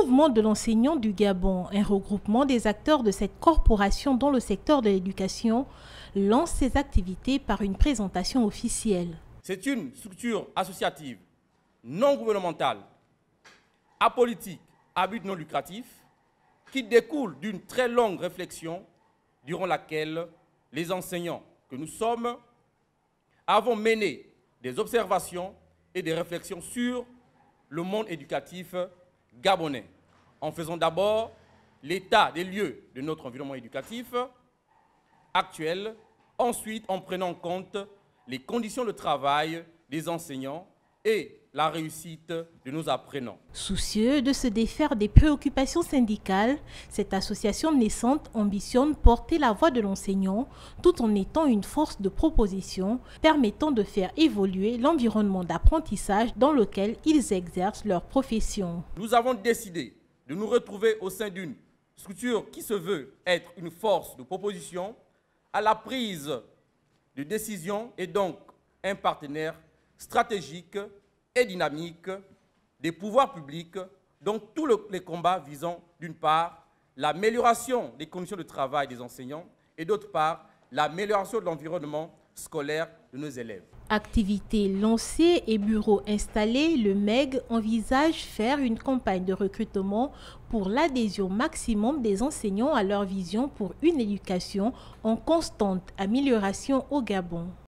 Mouvement de l'enseignant du Gabon, un regroupement des acteurs de cette corporation dans le secteur de l'éducation, lance ses activités par une présentation officielle. C'est une structure associative, non gouvernementale, apolitique, à but non lucratif, qui découle d'une très longue réflexion durant laquelle les enseignants que nous sommes avons mené des observations et des réflexions sur le monde éducatif gabonais, en faisant d'abord l'état des lieux de notre environnement éducatif actuel, ensuite en prenant en compte les conditions de travail des enseignants et la réussite de nos apprenants. Soucieux de se défaire des préoccupations syndicales, cette association naissante ambitionne porter la voix de l'enseignant tout en étant une force de proposition permettant de faire évoluer l'environnement d'apprentissage dans lequel ils exercent leur profession. Nous avons décidé de nous retrouver au sein d'une structure qui se veut être une force de proposition à la prise de décision et donc un partenaire stratégique et dynamique des pouvoirs publics dans tous les combats visant d'une part l'amélioration des conditions de travail des enseignants et d'autre part l'amélioration de l'environnement scolaire de nos élèves. Activités lancées et bureaux installés, le MEG envisage faire une campagne de recrutement pour l'adhésion maximum des enseignants à leur vision pour une éducation en constante amélioration au Gabon.